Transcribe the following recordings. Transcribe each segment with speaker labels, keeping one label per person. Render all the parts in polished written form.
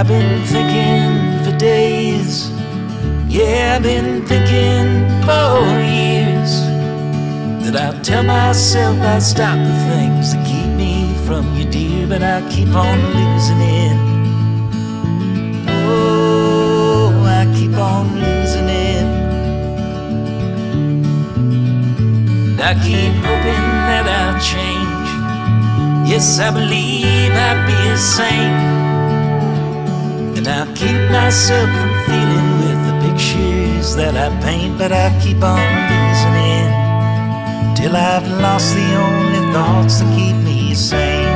Speaker 1: I've been thinking for days, yeah, I've been thinking for years, that I'll tell myself I'll stop the things that keep me from you, dear, but I keep on losing it. Oh, I keep on losing it. And I keep hoping that I'll change. Yes, I believe I'll be a saint, and I'll keep myself from feeling with the pictures that I paint, but I keep on losing it, till I've lost the only thoughts that keep me sane.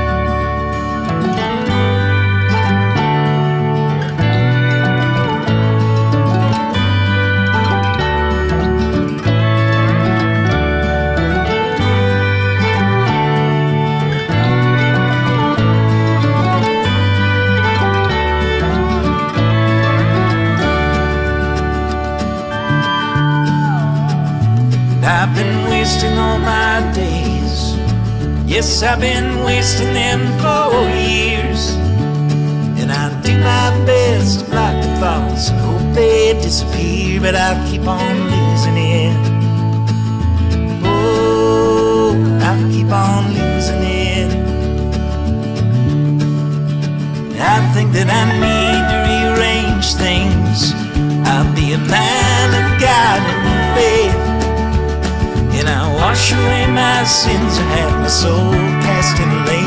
Speaker 1: I've been wasting all my days, yes, I've been wasting them for years, and I do my best to block the thoughts and hope they disappear, but I keep on losing it. Oh, I keep on losing it. I think that I need to rearrange things. I'll be a man of God and faith, and I wash away my sins and have my soul cast in the lake.